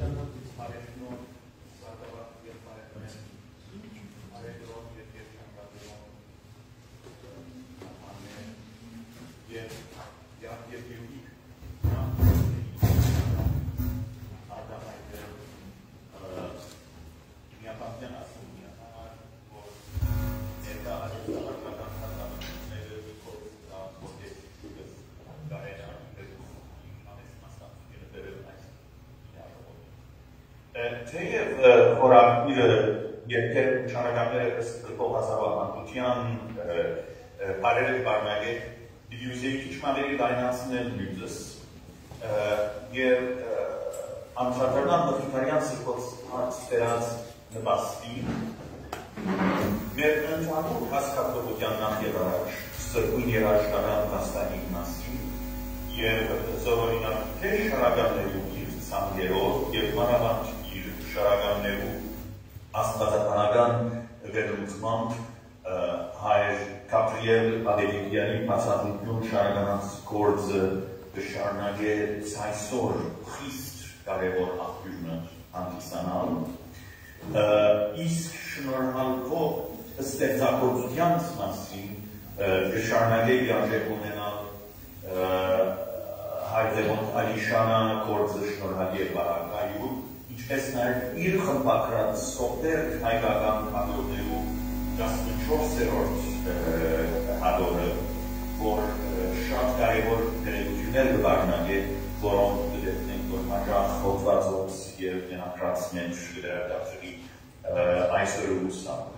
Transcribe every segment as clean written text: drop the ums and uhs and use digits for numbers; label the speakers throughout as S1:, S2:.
S1: Թեև խորագիրը երկեր նշանակները կրկող հասարակության բարերը բարնագե դիվիզիայի քիչմաների դայնացնել նույնս եւ ամսաթարնան մխիթարյան սրկոց հարցերած նպաստի մեր ընդհանուր հասկացողության նախ եւ առաջ սրկույն երաժշտական վաստակի մասին եւ զորօրինակ թե շարականների իր ցանկերով եւ մանավանդ շարականներու աստվածականական վերլուծմամբ հայր Գաբրիել Ադելիկյանի բացատրություն շարականած գործը կշարունակե այսօր խիստ կարևոր աղբյուրը հանդիսանալ իսկ շնորհալքով ստեղծագործության մասին կշարունակե իրավիճակ ունենալ հայր Լևոնտ Ալիշյանը գործը շնորհակի բարակայում ինչպես նաև իր խմբակրած սոպեր հայկական հատորներու 14-րդ հատորը, որ շատ կարևոր տերևություններ կվարնագե, որոնք կդեպնենք, որ հաջախ հոտվածոց և ենակրած մեջ գրադարձրի այսօր ուսան։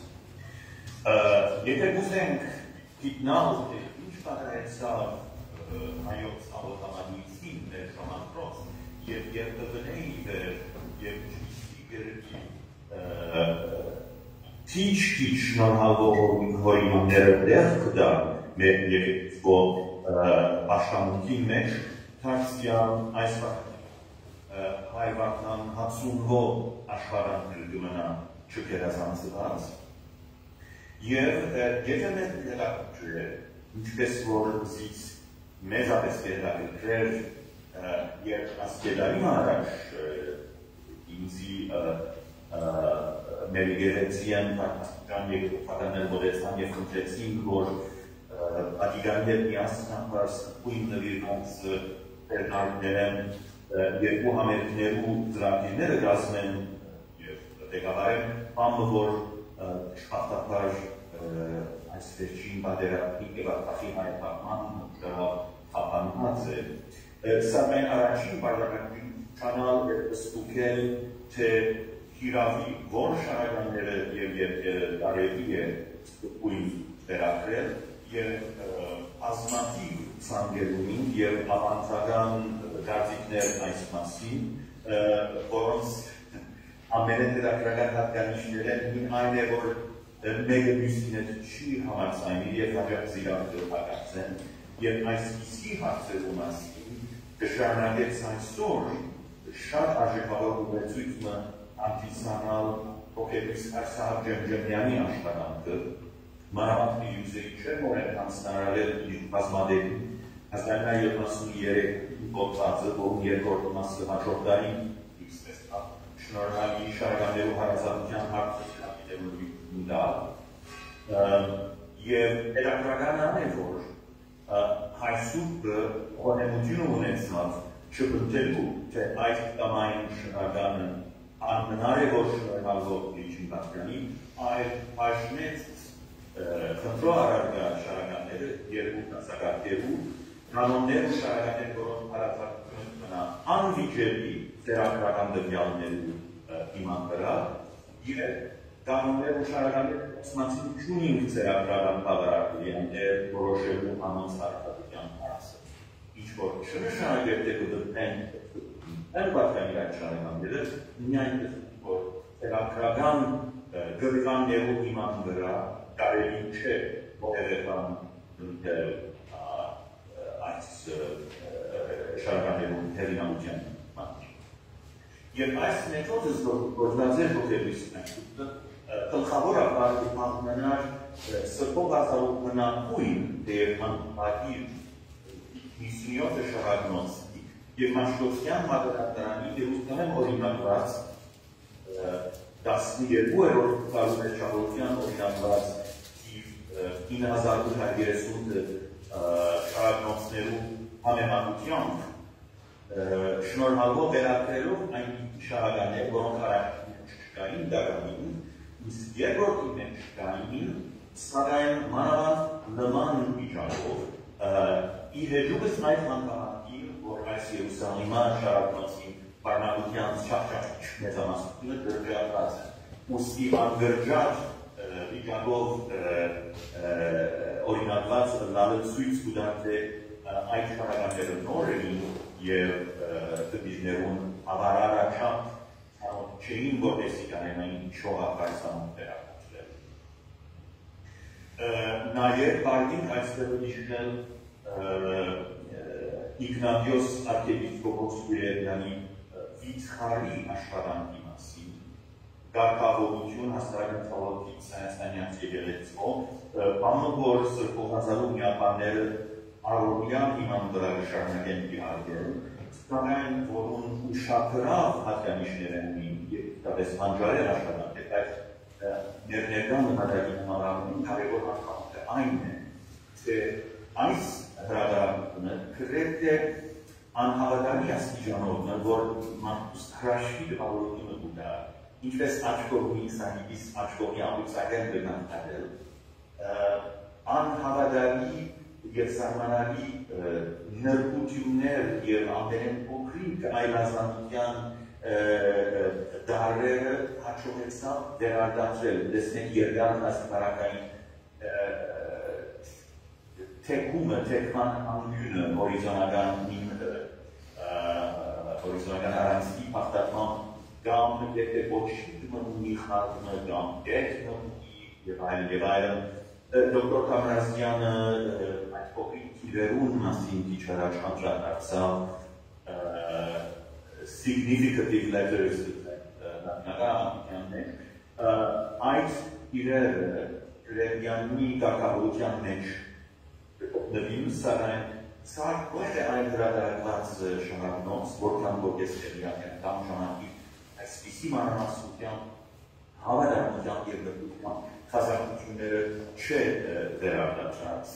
S1: Եթե գուզենք գիտնալ, ինչ պատրեցավ հայոց հավոտամանույցին մեր շոմանքրոց, և երբվնեի վերև և ճիշտի գերգի թիչ շնորհալվող հորիմանները դեղ կդա մեր երկվո աշխամունքի մեջ թարսյան այս հայվակնան հացունվո աշխարանքներ դումնա չկերազանցված և եթե մեր հետաքրքրել ինչպես որ զից մեզապես կերակրքրել Երբ ասկեդարին առաջ ինձի մեր գերեցիան պատան և պատանել մոդեցան և խնդրեցին, որ ադիգան դեպ միասնան պարսկույն նվիրված պերնարդներեն երկու համերքներու ծրագիրները գազմեն և դեկավարեն պամը, որ շպախտապար այս վերջին բադերակի և ատախի հայապակման հապանված է Սամեն առաջին բարդակակին կանալ ստուկել, թե հիրավի որ շարականները և դարևի է ստուկույն վերակրել և ազնատիվ ծանգերունին և ավանցական դարձիկներ այս մասին, որոնց ամենետերակրական հատկանիշները այն է, որ մեկը մյուսին հետ չի համացայնի և հաջակ զիրավը հակացեն և այս իսկի հարցերու մասին կշարունակեց այսօր շատ արժեքավոր ուղեցույցը անդիսանալ հոգեբույս Արսահակ Ջեմջեմյանի աշխատանքը մանավանդ միուզեի չէ, որ են հանցնարարել իր բազմադեպի 1973 գոտվածը, որում երկրորդ մասը հաջորդային շնորհալի շարականներու հարազատության հարցը դա և հետաքրքրական է, որ հայսուկը խոնեմություն ունեցավ չպնտելու, թե այդ տամային շնորհականը անմնար է, որ շնորհալվող իջին պատկանի, այլ հաշնեց խնդրո առարգա շարականները երկու կասակարգերու, կանոններ ու շարականներ, որոնք հարացակություն կնա անվիճելի տերակրական դվյալներու իման վրա, և կանոններ ու շարականներ սմացին չունինք տերակրական բավարակելի անտեր որոշելու անոնց հարցատության հարցը։ Ինչ որ չնշանակեր թե կդպնենք այն պատկանի այդ շարականները, միայն որ տերակրական գրկաններու իման վրա կարելի չէ որևէ բան դնել այս շարականներու հեղինակության մասին։ Եվ այս մեթոդը գործնաձեր հոգեբույսն է, գլխավորաբար կպահմանար սրբող ազարուկնակույն դերման պատիր 57 շարագնոցիկ եւ Մաշտոցյան մակարդականի Երուսաղեմ օրինակված 12-րդ կառավարության օրինակված 9830 շարժնոցներու համեմատությամբ շնորհալով վերագրելով այն շարականներ, որոնք հարակին չկային դարամին, իսկ երկրորդի մեջ չկային, սակայն մանավանդ նման վիճակով իր հեջուկս այդ հանգամանքի, որ այս Երուսաղեմի շարականոցի պարմակության շախշախ մեծամասնությունը դրժատված է, ուստի անգրջած վիճակով օրինակված լալը ցույց կուտակ թե այդ շարականները նոր էին և տվիզներուն ավարարաչապ չէին որտեսի կանեն այն շողապայսանում վերակացրել։ Նաև պարտին այստեղ իշնել Իգնատիոս արքեպիսկոպոս Կուրիերյանի վիթխարի աշխարանքի մասին գարկավորություն հաստարակն թավոտից Հայաստանյանց եկեղեցով, բանը որ սրբողազալու միապանները առօրյան իման վրա շարունակեն իհարկել, սակայն որուն ուշագրավ հատկանիշներ են ունին եւ դավես հանջարել աշխատանքել, այդ ներներկա նպատակի համարանում կարևոր հատկանիշը այն է, թե այս հրատարակությունը գրեթե անհավատալի աստիճանով, որ մարդուս հրաշքի տպավորությունը կուտա, ինչպես աչքովի սահիբիս աչքովի ամուսակեն բնանքարել, անհավատալի և սահմանալի նրբություններ և ամենեն փոքրիկ այլազանության դարերը հաջողեցավ վերարտադրել, տեսնենք երկար հասարակային թեքումը, թեքման անգյունը հորիզոնական առանցքի պարտատման կամ եթե ոչինչ մնունի խաղումը կամ դեքն ունի և այլն Դոկտոր Կամրազյանը այդ փոքրիկ թիվերուն մասին քիչ առաջ անդրադարձավ significant letters այդ իրերը Գրեգյանի կարգավորության մեջ գտնվին, սակայն սարքվել է այն հրատարակված շնորհանոց, որքան որպես Գրեգյանյան կամ ժամանակի այսպիսի մանրամասնությամբ հավատարմությամբ և դրդությամբ խազակությունները չէ վերարտադրած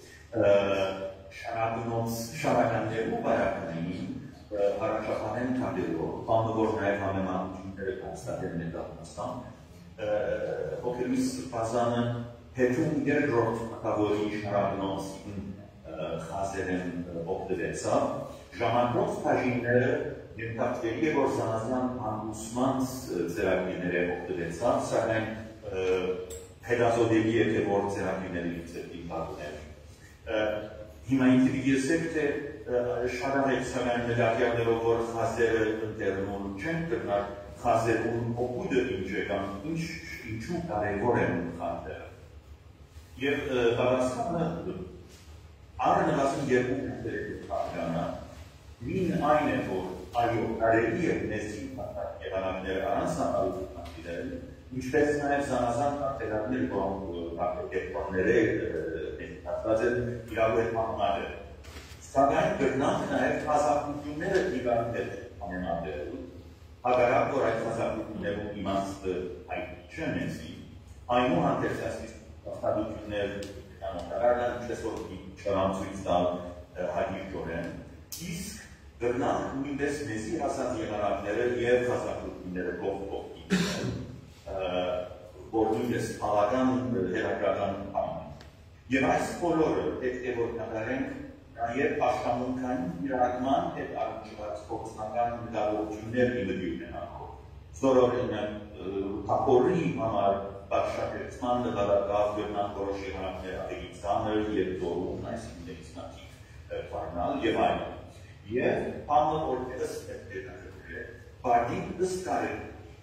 S1: շարականներու բարականային հարաշապանեն կանդելով, բանը որ նաև համեմատությունները կոնստատել նետավնստան, հոգելույս բազանը հետում երկրորդ ակավորի շարականոցին խազեր են օգտվեցավ, ժամանքով բաժինները ենթարկվելի է, որ զանազան հանդուսմանց ձերակիրները օգտվեցավ, սակայն հետազոտելի է, թե որ ձերակիրների ծեպի բաղուներ։ Հիմա ինձ եսեք, թե շարավեք սակայն նետակյալներով, որ խազերը ընտերնուն չեն կրնար, խազերուն օգուդը ինչ է կամ ինչու կարևոր են խանդերը։ Եվ բավասանը առնվազն երկու կրտերանա, մին այն է, որ այո, կարելի է մեզի եղանակները առանց նամարությունատիրել, ինչպես նաև զանազան արտերակներ, որոնք արտերկերպանները ներկայացված են իրավու հետ մահմարը։ Սակայն կրնանք նաև խազակությունները իրար հետ համեմատել, հագարակ, որ այդ խազակություններում իմաստը հայտնի չեն մեզի, այնուհանդերձ այսպես հաստատություններ կանոնարարն ինչպես որ չարանցույց տալ հաջիրջորեն, իսկ կրնանք նույնպես մեզի հասած եղանակները և խազակությունները կողքով իպնել, որ նույնպես բավական հերագրական բան։ Եվ այս բոլորը պետք է որ կատարենք նաև աշխատանքային իրարական հետ առնչված փոխանցական մտավորություններ իմդի ունենալով։ Զորորեն թափորի համար բաշխակեցման նվարակավ կրնանք որոշ եղանակներ ավելի ծանր և դորում, այսինքն դեքսնատիվ վարնալ և այլն։ Եվ համը որպես բardին ըսկարել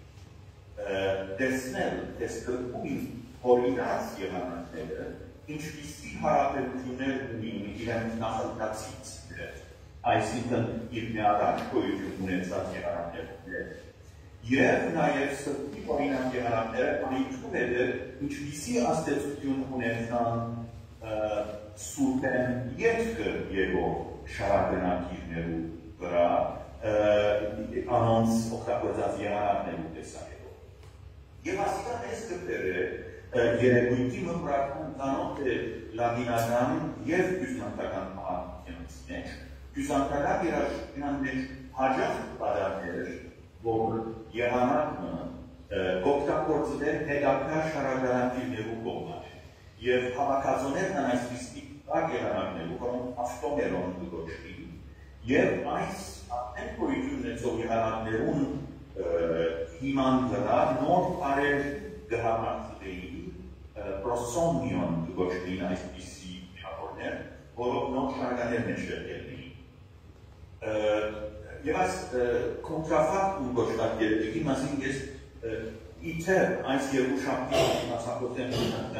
S1: տեսնել, տեսկրկույն հորինած եղանակները, ինչպիսի հարաբերություններ ունին իրենց նախընթացից գրել, այսինքն իր միառաջ գոյություն ունեցած եղանակներ, և նաև սրտի օրինակ եղանակները անիքնում է ինչպիսի աստեցություն ունեցան սուրբեն ետքը եղող շարակնակիրներու վրա անոնց օգտագործած եղանակներու տեսակետով։ Եվ ասիկան այս կտերը երեգույթի մմրակում կանոտ է լադինական և բյուզանտական պահանքյանց մեջ, բյուզանտական երաշկյան մեջ հաջախ պադարներ, որ եղանակը գոպտագործել հետաքրար շարագարանտիվներու կողմար և հավաքածոներն այսպիսի կակ եղանակներու, որոնք ավտոմերոն կգոչվի, և այս արդեն գոյություն ունեցող եղանակներուն հիման վրա նոր բարեր գհամարցվեին պրոսոմիոն կգոչվին այսպիսի միավորներ, որով նոր շարականեր մեջ վերգելնեին։ Եվ այս կոնտրաֆակտ ու գոչված երդիկի մասին ես իթեր այս երկու շապտի մասակոտեն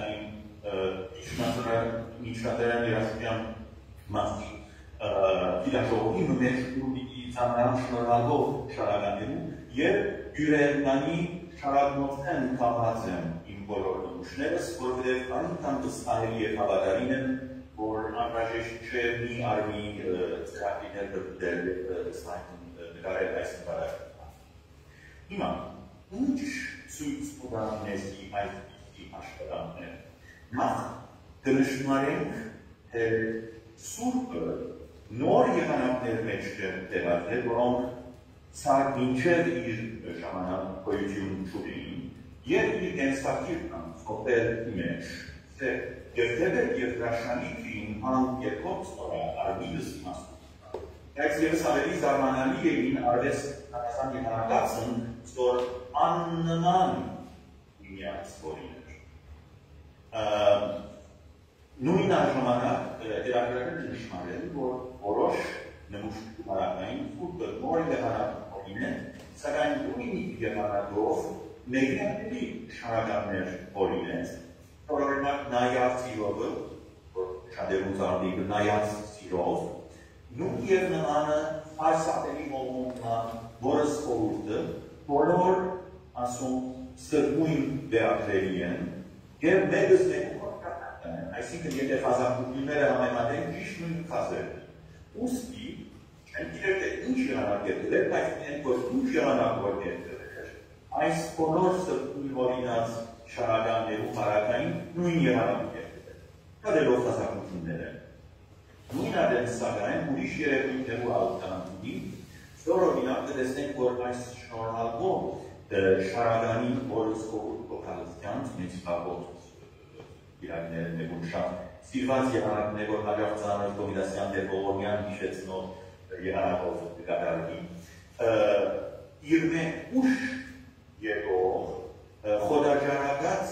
S1: միջնադարյան երաշտյան մասի դիլաշողի մեջ ուրդիկի ծանրան շնորհալով շարականերու և յուրերնանի շարագնոցեն կապած են իմ բոլոր նմուշներս, որովհետև անընդհատ վստահելի և հավատարիմ են, որ անհրաժեշտ չէ մի արմի ծրագրեր բրդել նկարել այս նկարակը։ Հիմա, ինչ ցույց կտա մեզի այսպիսի աշխատանքներ։ Նախ կնշմարենք Սուրբը նոր եղանակներ մեջ տեղադրել, որոնք սար մինչև իր ժամանակ գոյություն չունեին, և իր գենսակիրն խոպել մեջ, թե երբևէ երկրաշանիքին հան երկոց նորա արմիդս իմաստություն։ Այս ևս ավելի զարմանալի էին արվեստ նախասան եղանակացն, որ աննման միմյանց որին էր։ Նույն ժամանակ հետաքրքրական նշմարել, որ որոշ նմուշկային ֆուտբոլ նոր եղանակին են, սակայն նույն եղանակով մեգնատների շարականներ օրինեց, որ օրինակ նայած սիրովը, որ շատերուն զարդիկը նայած սիրով, նույն և նմանը հարսատերի մողմունքան, որս խորուրդը, բոլոր ասում սրգույն դեակրերի են, և մեգս մեկում այսինքն եթե խազախությունները համեմատեն ճիշտ նույն խազերն են։ Ուստի, չեն գիրեր թե ինչ եղանակ երդել, բայց միայն որ ինչ եղանակ որ երդել էր, այս բոլոր սրտույն օրինած շարականներու հարակային նույն եղանակ երդել էր, կադելով խազախությունները։ Նույն ադեն սակայն ուրիշ երևույթներու ալութանունի, որ օրինակ կտեսնենք, որ այս շնորհալով շարականին որս կողուր կողալստյանց մեծ խաղոտ իրակները նեգուն շատ սիրված եղանակն է, որ հաջավ ծանր կոմիդասյան դեր ողորյան հիշեցնող եղանակով կկատարվի։ Իրմե ուշ եղող խոդաջարակած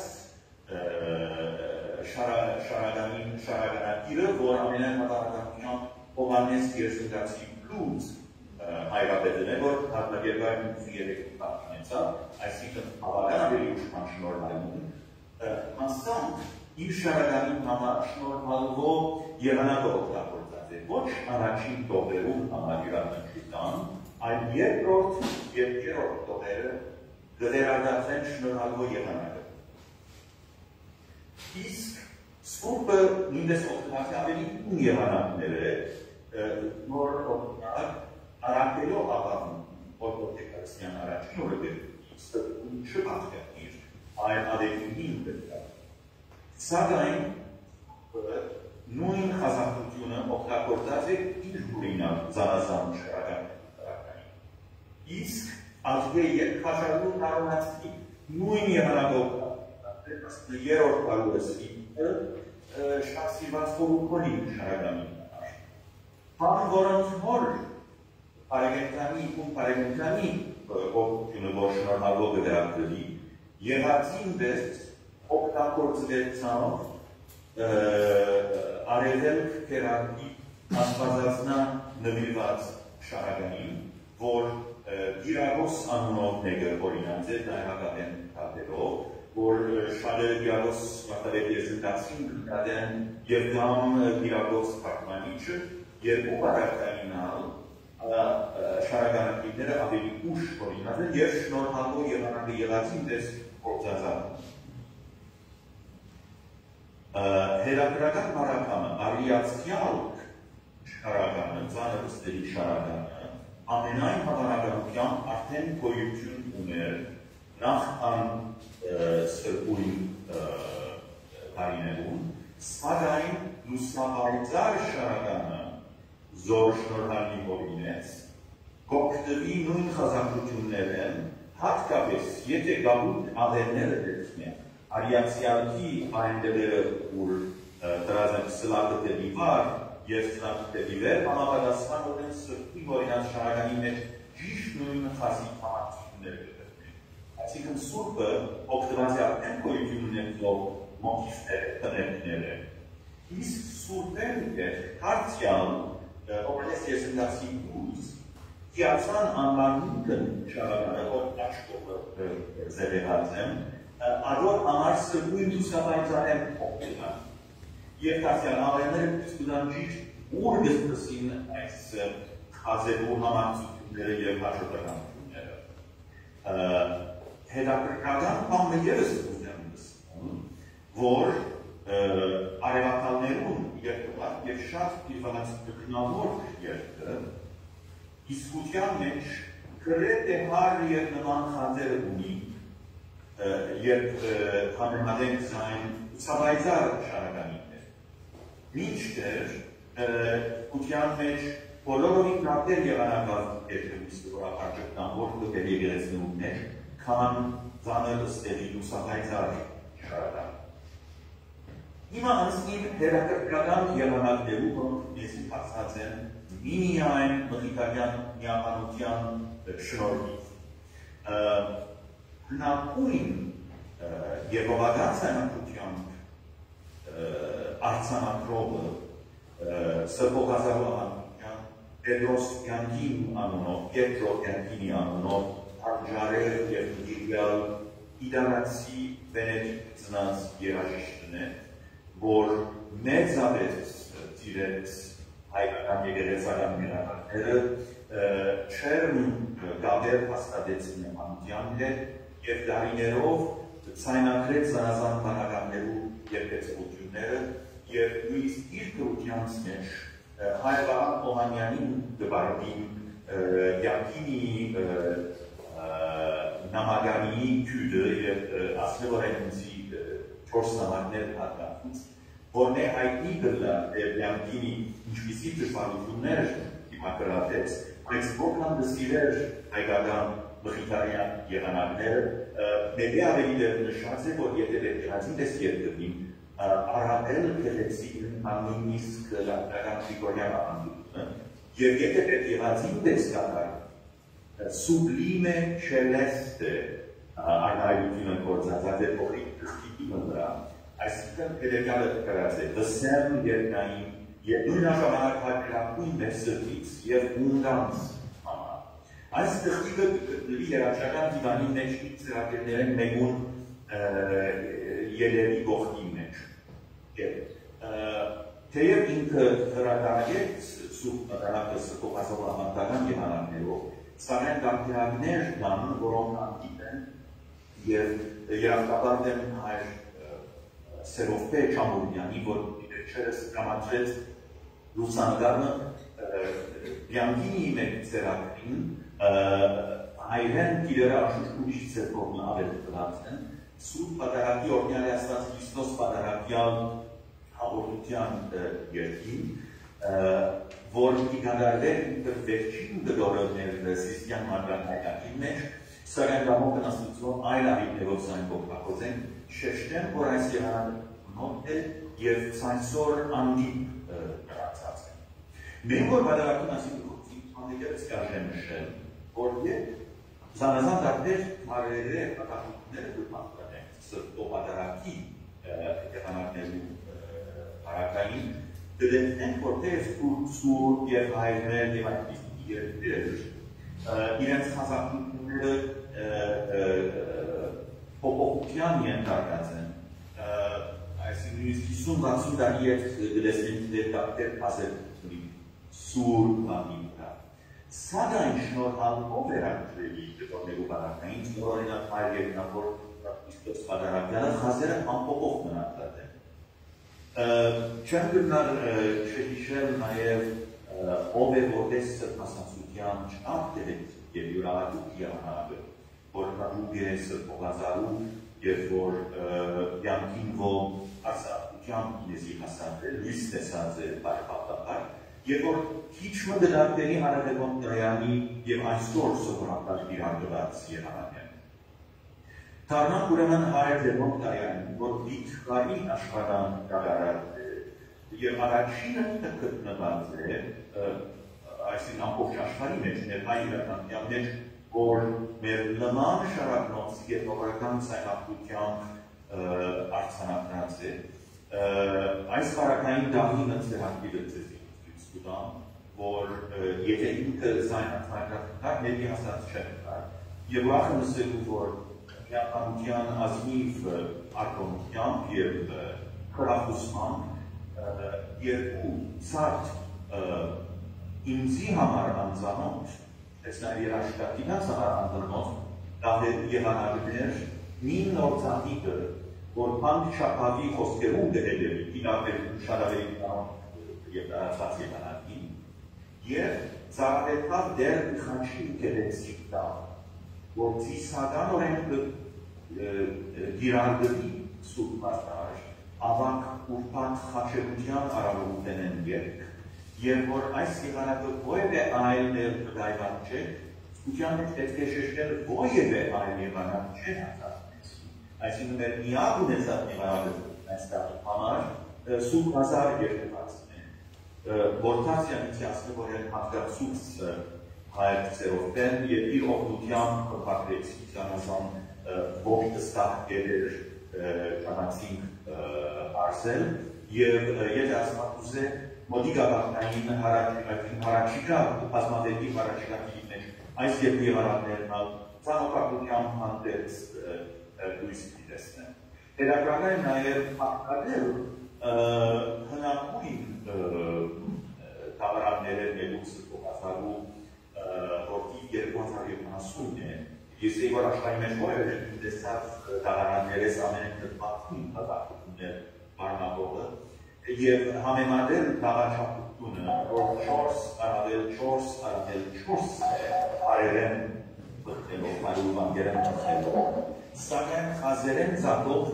S1: շարագանակիրը, որ ամենայն մատանականության հովանես երսուգացի պլուզ հայրապետն է, որ հատնակերվային ուզի երեքում տախնեցա, այսինքն հավարան ավելի ուշման շնորհայուն, մասամբ իր շարականին համար շնորհալվող եղանակը օգտագործած է ոչ առաջին տողերում համագյուրանշուտան, այլ երկրորդ և երրորդ տողերը գդերադարձեն շնորհալվող եղանակը։ Իսկ Սուրբը նույնպես օգտագործած ավելի ուն եղանակներ է, նոր օգտագործած առակելով ապահում օրդոթեքարսյան առաջին օրը ստգում չպատկերնիր, այլ ադեկունին դրկա։ Սակայն նույն խազախությունը օգտագործած է իր հուրինակ զանազան շարականային։ Իսկ ատվե երկխաշարուն կարոնացքի նույն եղանակով երորդ կարուրեսի շատ սիրված խորուքոնի շարականին։ Բան որոնց հոր պարեգենտանի ու պարեգենտանի օգտությունը որ շնորհալով վերագրվի, եղածին բես օգտագործվեցանով արևելք կերակի ասպազածնա նվիրված շարականին, որ Դիրագոս անունով նեգը օրինած է նայհակատեն կատերով, որ շատերը Դիրագոս մատավետ եզնկացին կատեն և գամ Դիրագոս պարտմանիչը երկու բարակայինալ շարականակիները ավելի ուշ օրինած են և շնորհալով եղանակը եղածին դես գործածան։ Հերակրական մարականը, արիացյալ շարականը, ծանրստերի շարականը, ամենայն հավանականությամբ արդեն գոյություն ուներ նախ ան սրբույն տարիներում, սակայն լուսնապարծար շարականը զոր շնորհալի հորինեց, կօգտվի նույն խազանքություններն, հատկապես եթե գաղութ աղերները դեպքնեն, արիացիալքի այնտեղերը ուր դրազեն սլակը դեպի վար և սլակը դեպի վեր, համապատասխան որեն սրբույն հորինած շարականի մեջ ճիշտ նույն խազի համակցությունները կդեպքնեն։ Այսինքն սուրբը օգտված է արդեն գոյություն ունեցող մոթիվները, տներքները։ Իսկ սուրբեն հարցյալ օրենս եսնդացի ուզ Տիացան անվանունքն շարականը, որ աչկովը զևեղած եմ, ադոր համար սրբույն դուսապայծան եմ օգտելան։ Եվ տասյան ավերները պիսկուդան ճիշտ ուր գստսին այս խազելու համակցությունները և հաշոտականությունները։ Հետաքրքրական բանը ևս ուզեմ նստում, որ արևակալներուն երկրված և շատ իրվանած գտնավոր երկը իսկության մեջ գրետ է հար և նման խազեր ունի, երբ համեմատենք զայն ուսապայծար շարականիներ։ Մինչդեռ կության մեջ բոլորովին նավդեր եղանակավ երկրվիստը, որ ապարջկնավոր կտեր եղերեցնում մեջ, քան ծանր ստեղի ուսապայծար շարական։ Հիմա անցնիմ հետաքրքրական եղանակներու, որոնք մեզի հասած են մինիայն մխիտարյան միաբանության շնորհիվ։ Հնագույն Եհովական ցանկությամբ արձանագրողը Սրբոհազարովանյան Պետրոս Կյանքին անունով, Պետրո Կյանքինի անունով արժարել և դիրգալ իդարացի Վենետիկ ծնած երաժիշտն է, որ մեծավեց ծիրեց հայկական եկեղեցական մինակարները չերմ գաբեր հաստատեցին նմանության հետ և դարիներով ցայնակրեց զանազան բանականներու երկեցողությունները և նույնիսկ իր գրությանց մեջ հայ Վահան Օհանյանին դբարդին Յակինի նամագանի քյուդը և ասնևորենցի 4 նամակներ հատկացուց, որն է հայտնի գլա Յակինի ինչպիսի դժվարություններ դիմակրատեց, բայց որքան դսիրեր հայկական մխիտարյան եղանակները, մեկի ավելի դեր նշած է, որ եթե վերջացին դես երկրին, առավել կեղեցին նույնիսկ լատական Գրիգորյան ավանդությունը, և եթե վերջացին դես կատար, սուբլիմե չելեստ է արտահայտությունը գործածած է փոխի թղթի վրա, այսինքն հետևյալը կրած է, դսեմ երկնային և նույնաժամանակ հարկրակույն մեր սրտից և ունգանց համար։ Այս թղթիկը գտնվի երաշխական դիվանի մեջ իր ծրագրերեն մեկուն ելերի գողքի մեջ։ Թեև ինքը հրատարակեց սուրբ մտանակը սրբոհազով ամանդական եղանակներով, սակայն դարձյալներ կան, որոնք անկիտ են և երախտապարտ են հայր Սերովպե Չամուրյանի, որ իպերջերս կամատրեց լուսանգարը Բյանկինի մեկ ծերակրին հայրեն իրերը աշուշկուշի ծերկողն ավել կլած են, սուրբ պատարակի օրնյալի աստած Քրիստոս պատարակյալ հաղորդության երկին, որ իգանդարվեր վերջին դրորովներ սիստյան մարգան հայկակի մեջ, սարեն դամոքն աստուծով այլ աղիպներով զայն բողբակոզ են, շեշտեն, որ այս եղանան նոտ է և սայնսոր անդիպ դրացած են։ Մենք որ բադարակուն ասի անեկերս կաշեն նշել, որ զանազան դարբեր մարերը պատահությունները դուրպանտան են սրտո բադարակի եղանակներու հարակային դրեցնենք, որտեղ սուր և հայրներ և այդպիսի երկրեր իրենց խազակությունները փոփոխության ենթարկած են, այսինքն 50-60 տարի հետ գլեսնենք դեր ասել սուր բանի վրա։ Սակայն շնորհալով վերագրելի դեպորներու բանակային, օրինակ հայր երկնավոր Քրիստոս պատարակյալը խազերը անփոփոխ մնացած են։ Չեմ գտնար չհիշել նաև ով է որտես սրբասացության չարդերեց և յուրահատուկ եղանակը, որ հատուկ է սրբողազարու և որ յանքին ով արսատության ինեզի հասանվել, լույս տեսած է բարեպատապար, և որ քիչ մդրակների հարևոն տրայանի և այսօր սովորական իրանդված եղանակ են։ Դառնանք ուրեմն հարևոն տրայանի, որ դիտ կարի աշխարհան կատարած է, և առաջինը գտնված է, այսինքն ամբողջ աշխարհի մեջ, ներկայ իրականության մեջ, որ մեր նման շարակնոց և նորական ցայնախությամբ արձանագրած է, այս բարակային դահինը ծրագիրը ձեզի ցույց կտամ, որ եթե ինքը ցայնախնական ների հասած չեն կար, և ուրախ նստելու, որ միականության ազնիվ արտոնությամբ և խրախուսմամբ երկու ցարդ ինձի համար անձանոտ, այս նաև երաշտակինած համար անձանոտ, դահեր եղանակներ մին նոր ծանիկը, որ պանք շապավի խոսքերում դրել իրավերություն շարավերի կանոն և տարածված եղանակին, և ծարավետավ դեր խանչի կերեցիկ տավ, որ ծիսական օրենքը գիրարգվի սուրբ մարդար, ավակ ուրպատ խաչերության արարողութեն են երկ, և որ այս եղանակը ովև է այլ ներ կդայվան չէ, սկության մեջ պետք է շեշտել ովև է այլ եղանակ չէ հաստատնեցի, այսինքն մեր միակ ունեցած եղանակը այստեղ համար սուրբ հազար երկվածն է, որտաց յանիցիասնը, որ են հատկացուց հայր ծերովտեն և իր օգնությամբ կպակրեցի ծանազան ողջ տստահ գերեր ճանացինք արսել և եթե ասմատուզ է մոդիկ աղաղնային հարաչիկա, պազմավետի հարաչիկակի մեջ այս երկու եղանակներն ալ ծանոպակությամբ հանդերց լույս պիտեսնեն։ Հետաքրական է նաև հաղթadel հնակույն տավարանները մելուք սրբողազարու որտի 2070 է, ես էի որ աշխարհի մեջ ովև է տեսած տավարաններես ամենեք նտմատքին հատակություններ մարմավողը և համեմատել տավաչապությունը, որ 4 է արերեն բխնելով, մարուվան գերեն բխնելով, սակայն խազերեն զատով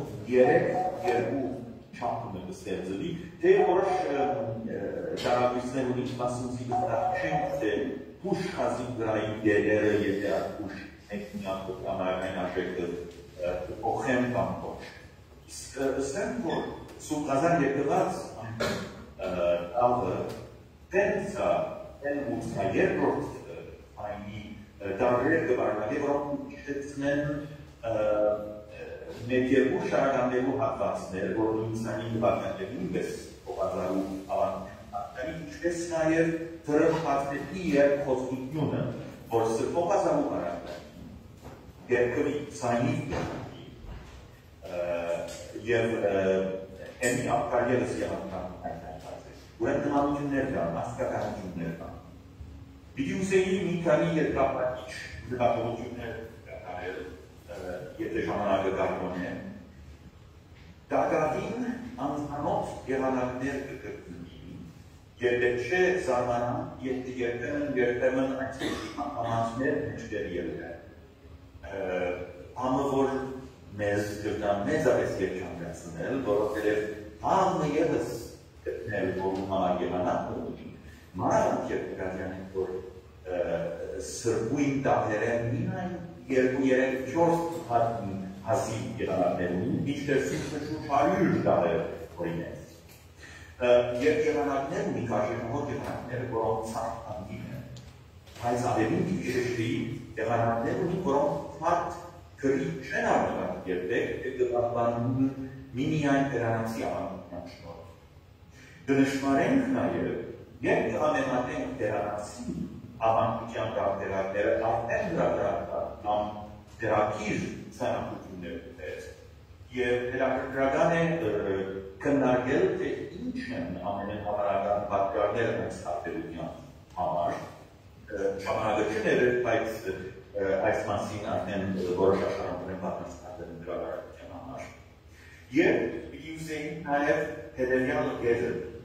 S1: 3 չապում է ստեղծելի, թե որոշ դարավույցներ ունիչ մասնցի գտրախ չենք, թե ուշ խազի գրային դերերը եթե ուշ ենք միակ ամայական աշեկը օխեմ կամ ոչ։ Ստեմ, որ սուկազար եկված աղը տենցա, տեն ուսնա երկրորդ այնի դարվեր կվարնագե, որոնք իշխեցնեն մեր երկու շարականներու հատվածներ, որ նույնսանի նվարկաններ նույնպես ողազարու ավանդների, ինչպես նաև թրըխացնետի և խոստությունը, որ սրբողազարու բարակներ երկրի սայնիվ և էմի ապկարգելս եղանքան հայտնայնած է։ Ուրեն նմանություններ կան, աստկականություններ կան։ Պիտի ուսեի մի քանի երկրապատիչ նկատողություններ կատարել, եթե ժամանակը կարմոն է։ Դագավին անձանոտ եղանակներ կգտնվի, եթե չէ զարմանան, եթե երբեմն այսպես ամանցներ մեջտեր ելգան։ Համը որ մեզ գրտան մեզավես երջանգացնել, որովհետև համը ևս գտնել, որ համար եղանակը ունի, մանավանդ երկրատյան են, որ սրբույն դահերեն մինայն 2-3-4 հազիվ եղանակներ ունի, մինչդեռ շուտ 100 դահեր օրինեց։ Եվ եղանակներ ունի կարժեքավոր եղանակները, որոնք ցարդ անդին են, բայց ավելին դիվիշեշտեի եղանակներ ունի, որոնք մարդ կրի չեն արնական երբեք, գտապանում մինիայն տերանացի ավանդության շնորհ։ Դնշմարենք նաև, երբ համեմատենք տերանացի ավանդության դարդերակները, արդեն հրադարական կամ դերակիր ցանախություններ ուտեց, և հետաքրքրական է քննարկել, թե ինչ են ամենահավանական պատճառները այս տարբերության համար, ժամանակությունները, բայց այս մասին արդեն որոշ աշխարհանքներ պատմական են դրավարության համար։ Եվ պիտի ուզեին նաև հետևյալ կետը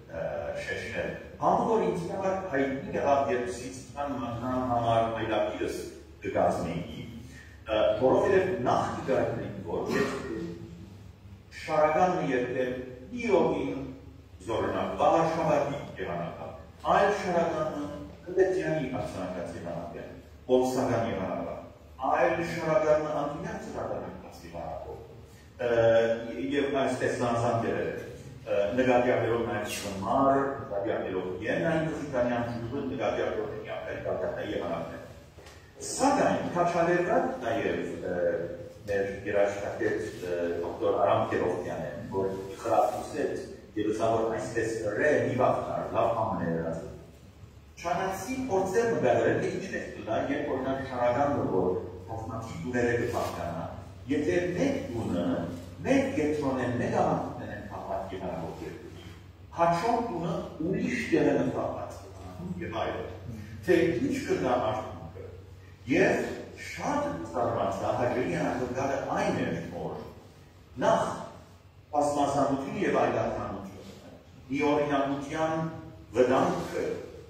S1: շեշտել։ Համավոր ինձ համար հայտնի եղավ, երբ սիստան մատնան համար այլապիրս կգազմեի, որովհետև նախ կգարտնեի, որ շարականն երբել իովին զորնակ, բաղաշավատի եղանակա, այլ շարականը կդետյանի արձանակած եղանակը, ովսական եղանակա, այլ շարականը անդիմյան ծրականակած եղանակով, և այսպես նանզանքեր է, նգատյակերով նաև շմար, նգատյակերով ենային կզիկանյան շուղը, նգատյակերով կրկատակնայի եղանակներ։ Սակայն, կաչալերվատ նաև մեր երաշտակետ դոկտոր Արամ Կերովտյան են, որ խրատուսեց երուսավոր այսպես ռե նիվաղթար, լավ համներած։ Չանացի փորձեր մգադրել է ինչ է տուլա, երբ օրնակ շարագանը, որ հոսնակի դուները կպահկանա, եթե մեկ դունը, մեկ գետրոն են, մեկ ավանդուներ են կապատ եղանավոր երկրի, հաչոր դունը ուրիշ դեր են կապատ և այլը, թե ինչ կրնա արդյունքը, և շատ զարմանցա հաջորի հանդգարը այն էր, որ նախ պասմասանությունը և այլատանությունը, մի օրինակության վտանգը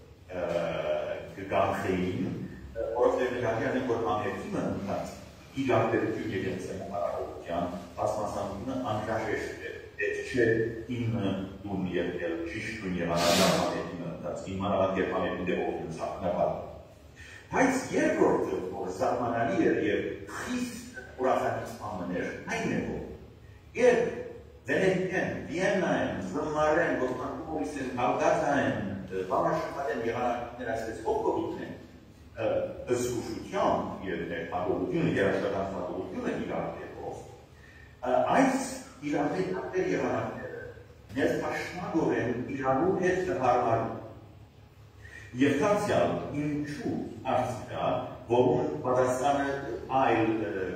S1: կգանխեին, որովհետև նկատի անենք, որ ամերիկիմը ընդած իրարբերություն եկենցային հարարողության պասմասանությունը անհրաժեշտ է, պետք չէ ինը դուն եղել ճիշտ դուն եղանալավ ամերիկիմը ընդած, իմ մանավանդ երբ ամերիկին դեպողին սակնապատը։ Բայց երկրորդը, որ զարմանալի էր և խիստ ուրախանից ամն էր, այն է որ, երբ Վենետիեն, Վիեննայեն, Զմարեն, Ոստանքուլիսեն, Հալգատայեն, Բամաշապատեն եղանակներ այսպես ողկովիքն են, զգուշությամբ և ներքավորությունը, երաշտական խաղողությունը իրարդեպով, այս իրարդեպ եղանակները ներքաշնագորեն իրարու հետ հարմարում Եվ տանցյալ ինչու արդիկա, որում պատասխանը այլ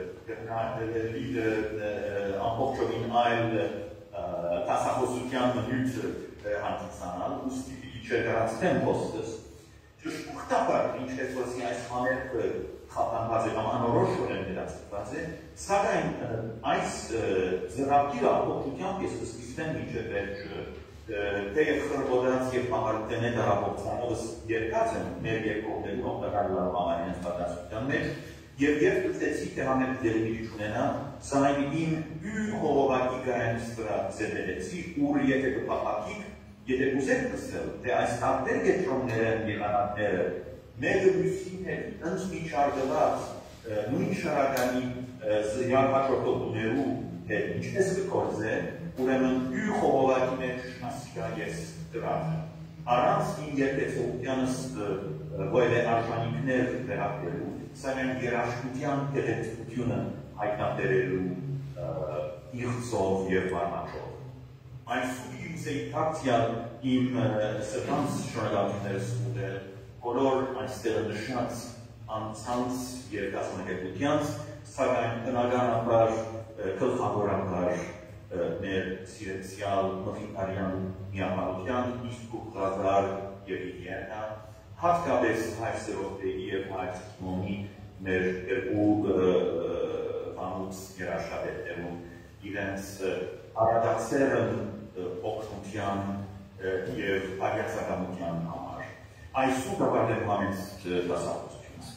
S1: ամբողջովին այլ տասախոսության նյութը հանդիսանալ, ուստի պիտի չերկարացնեմ ոստս, ճշմարտաբար ինչպես որսի այս համերքը խափանված է կամ անորոշոր են ներածված է, սակայն այս զրակիր ամբողջությամբ ես կսկիզբեն միջև վերջը Թեև խրբոդած և համարութեն է դարապողցանովս երկած են մեր երկողներում օգտակար լարով ամարինենց պատասության մեջ և երբ կծեցի, թե համեր դերմիջի չունենա, սայն իմ յուր խողովակի գայանից վրա ձեդելեցի, ուր եթե կպապակիք, եթե կուզեք կսել, թե այս տարբեր գետրոնները եղանակները մեկը մյուսին հետ ընցմիջարգված նույն շարականի զյարհաշորդողներու հետ ինչպես կկործե, ուրեմն յուր խողովակի մեջ շնասիկա ես դրանը։ Առանց իմ երկեցողությանս ոյվ է արժանիքներ վերապերու, սակայն երաշխության կեղեցկությունը հայտնաբերելու իղծով և վարմաչով։ Այս ուղիուս էի տակցյալ իմ սրտանց շնորհակալություններս ուտել, բոլոր այնստեղը նշած անցանց և կազմակերպությանց, սակայն տնականաբար, գլխավորաբար մեր սիրեցյալ մխիթարյան միապանության իսկ ուղղազար և իդիենա, հատկապես հայր սերովտեի և հայր սիմոնի մեր երկու վանուց երաշտապետներում իրենց արադացերն օգնության և պարյացականության համար։ Այսու կապարտեմ համենց դասավորությունս։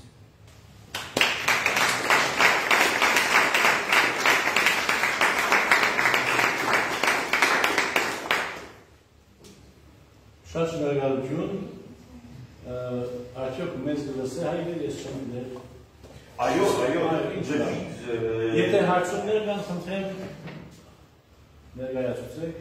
S2: Շատ շնորհակալություն, արդյոք մեզ կլսե հայրը, ես չեմ գիտեր։
S1: Այո,
S2: Եթե հարցումներ կան, խնդրեմ ներկայացուցեք։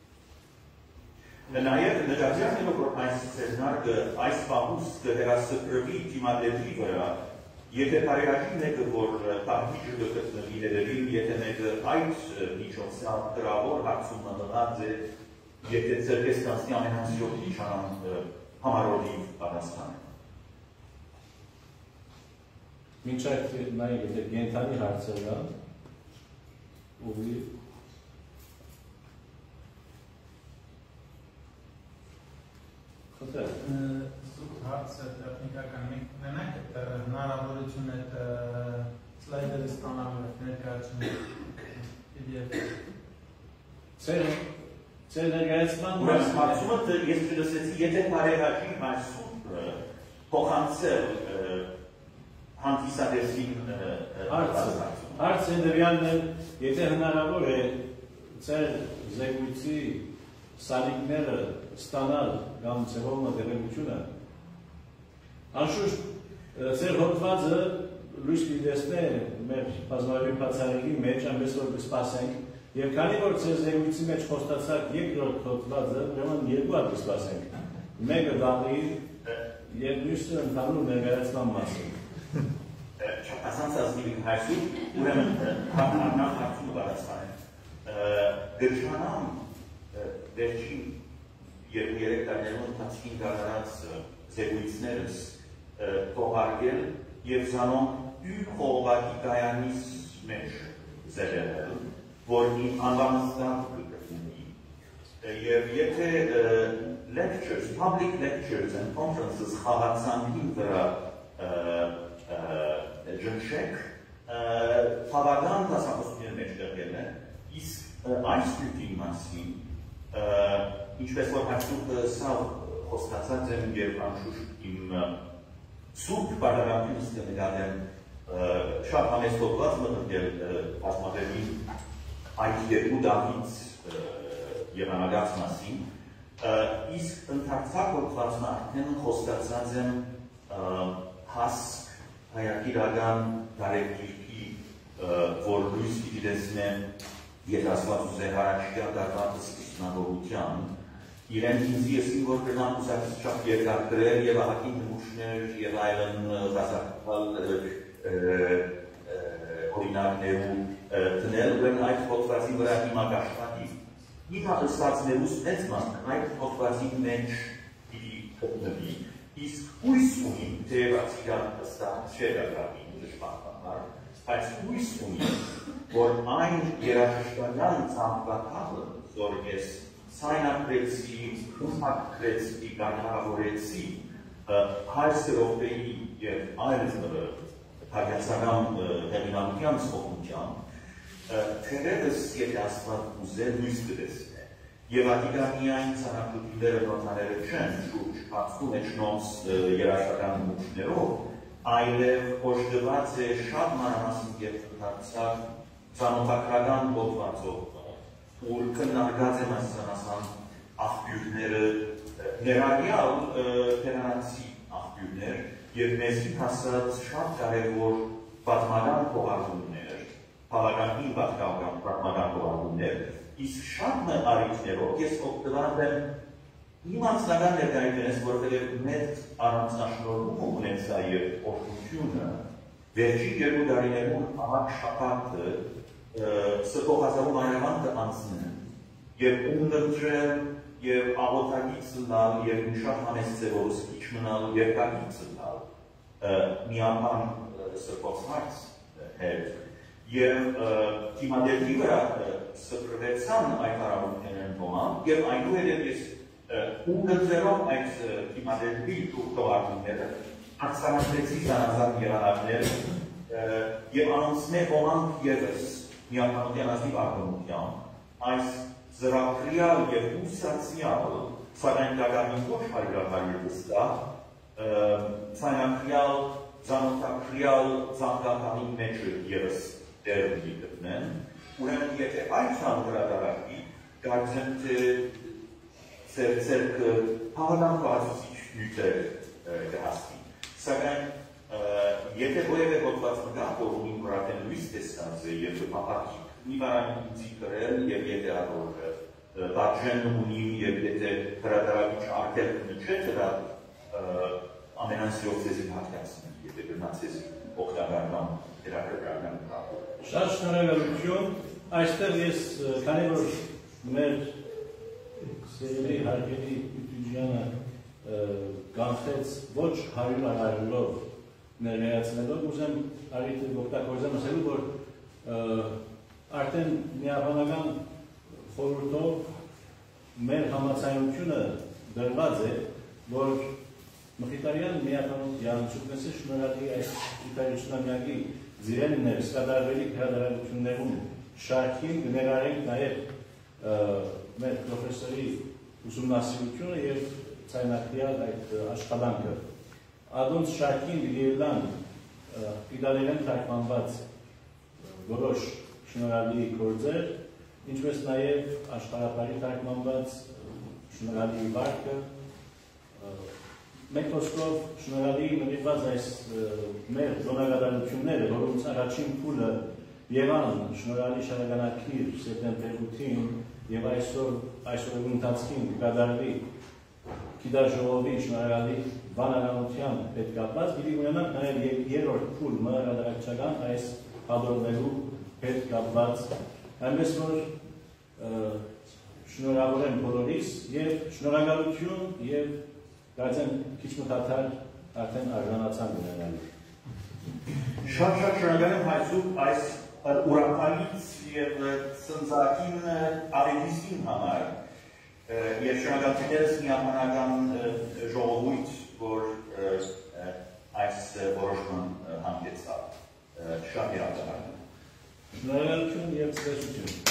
S1: Նաև նկատի առնելով, որ այս սերնարկը, այս պահուստը հեռասփռվի դիմադրի վրա, եթե բարեհաճի մեկը, որ տահմիջը կգտնվի հետևին, եթե մեկը այդ միջոցով գրավոր հարցումը մնաց է, եթե ձերպես կանցնի ամենանցիով իշխանան համարորդի պատասխան է։
S2: Մինչ այդ նայ եթե գենթանի հարցեր կան, ուղի
S3: Սուտ հարցը տեխնիկական մենք ունենանք հնարավորություն այդ սլայդերը ստանալու ներկայացնում PDF։
S2: Ձեր ներկայացման
S1: Ուրեմն հարցումը ես չլսեցի, եթե բարեհաճի այսօր փոխանցել հանդիսադեսին
S2: հարցը դրյալն է, եթե հնարավոր է ձեր զեկույցի սալիկները ստանալ կամ ձևով մտերմությունը, անշուշտ ձեր հոդվածը լույս կտեսնե մեր բազմավի բացառիկի մեջ, այնպես որ կսպասենք, եւ քանի որ ձեր զեկույցի մեջ խոստացած երկրորդ հոդվածը, ուրեմն երկու հատ կսպասենք, մեկը դառնի եւ մյուսը ընդհանուր ներկայացման մասին։
S1: Ասանցած մի հարցում, ուրեմն հարցումը բարձրացան դրժանամ վերջին 2-3 տարիներում ընթացքին գարարած զեկույցներս թողարկել և զանոնք յուր խողովակի կայանիս մեջ զերել, որ իմ անվանստան կգտնի։ Եվ եթե lectures, public lectures and conferences խաղացանքին վրա ջնշեք, թավական դասախոսությունների մեջ դրվել է, իսկ այս նյութի մասին, ինչպես որ հարցուկը սա խոստացած եմ և անշուշտ իմ սուրբ բարդարանքինս կնկատեմ շատ համեստ հոդված մտնել բազմավերին այդ երկու դահից եղանակած մասին, իսկ ընդարձակ հոդվածն արդեն խոստացած եմ հասկ հայակիրական դարեկիրքի, որ լույս կիդեսնեն եթասված ուզեր հարաչիկա դարվատը սկսնավորության, իրեն ինձ եսին, որ կրնան ուսակից շատ երկար գրել և ահակին նմուշներ և այլն զասակալ օրինակներու տնել, ուրեն այդ հոդվածի վրա հիմա կաշխատի։ Հիմա ըստացներուս մեծ մասն այդ հոդվածի մեջ պիտի գտնվի, իսկ հույս ունի, թեև ացիգան ըստած չէր ակրատին դժբախտաբար, բայց հույս ունի, որ այն երաժշտական ծամկակալը, որ ես սայնապրեցի, ուսմակրեցի, գանհարավորեցի, հայսրովեի և այլ հագյացական հեղինակության սողնության, թերևս եթե ասված ուզել լույս կտեսն է, և ատիկա միայն ծանակությունները նոթաները չեն, շուրջ կացվում է չնոց երաշտական մուշներով, այլև օժդված է շատ մանրամասն և ընդարձակ ծանոթակրական հոդվածով, ուր քննարկած եմ այսանասան աղբյուրները, ներառյալ տերանացի աղբյուրներ և մեզի հասած շատ կարևոր պատմական փոխարկումներ, բավականին պատմական փոխարկումներ, իսկ շատ առիթներով ես օգտված եմ իմ անձնական ներկայությունից, որովհետև մեծ առանձնաշնորհում ունեցա և օրհնությունը վերջին երկու տարիներում ամակ շաբաթը սրբոհազարում այրավանդը անցնեն և ունգընտրել և աղոտագից լալ և շատ համեստ ձևորս իչ մնալ և կագից լալ մի անգամ սրբոց հարց հետ և թիմադերքի վրա սրբրվեցան այդ հարավունքներն ոմանք և այնուհետև ես ունգընտրելով այդ թիմադերքի թողարկումները ակսանացրեցի զանազան եղանակներ և անոնցմե ոմանք ևս միականության ազնիվ արգոնության, այս զրակրյալ և ուսացյալ, սակայն կագամին ոչ հարյուրակարի վստա, ծայնակրյալ, զանոթակրյալ ծանգականի մեջը ևս դերմի գտնեն, ուրեմն եթե այդ ծանգրադարակի, կարծեմ թե ծերքը հավանան կացուցիչ նյութեր կհասնի, սակայն եթե որևէ հոդված մգա, որ ունի մրատեն լույս տեսած է և պապակիկ, մի բարան ինձի կրել և եթե ադորը բաջեն ունի և եթե հրադարավիչ արկելքնը չէ դրա ամենանսիրով ձեզի հատկացնի, եթե գրնաց ձեզի օգտագարման երակրգարման կապը։
S2: Շատ շնորհակալություն, այստեղ ես քանի որ մեր սերելի հարգելի Պիտուջյանը կանխեց ոչ հարյուրարարելով ներկայացնելով ուզեմ առիթը օգտագործեմ ասելու, որ արդեն միաբանական խորհրդով մեր համաձայնությունը դրված է, որ Մխիթարյան միաբանությունից շնորհակալ այս 50-ամյակի ձիրեններ սկադարվելի հրադարություններում շարքին ներառենք նաև մեր պրոֆեսորի ուսումնասիրությունը եւ ցայնակրյալ այդ աշխատանքը Adunç շարքին գիրելան իդալերեն թարգմանված որոշ շնորհալի գործեր, ինչպես նաև աշխարհապարի թարգմանված շնորհալի վարկը, մեկ խոսքով շնորհալի նվիրված այս մեր զոնագադարությունները, որոնց առաջին փուլը եղան շնորհալի շարականակիր սեպտեմբեր-8-ին եւ այսօր ընթացքին կդարվի Գիտաժողովի շնորհալի բանականության հետ կապված, պիտի ունենանք նաև երրորդ փուլ մրցանակչական այս հաջողվելու հետ կապված, այնպես որ շնորհավորեմ բոլորիս եւ շնորհակալություն եւ կարծեմ քիչ մտածալ արդեն արժանացան ունենալու։
S1: Շատ շնորհակալ եմ Հայցուկ այս ուրախալից եւ ծնծակին արիվիստին համար եւ շնորհակալությունս միանական ժողովույթ, որ այս որոշման հանգեցավ։ Շատ հրավիրում եմ։
S2: Շնորհակալություն եւ ցտեսություն։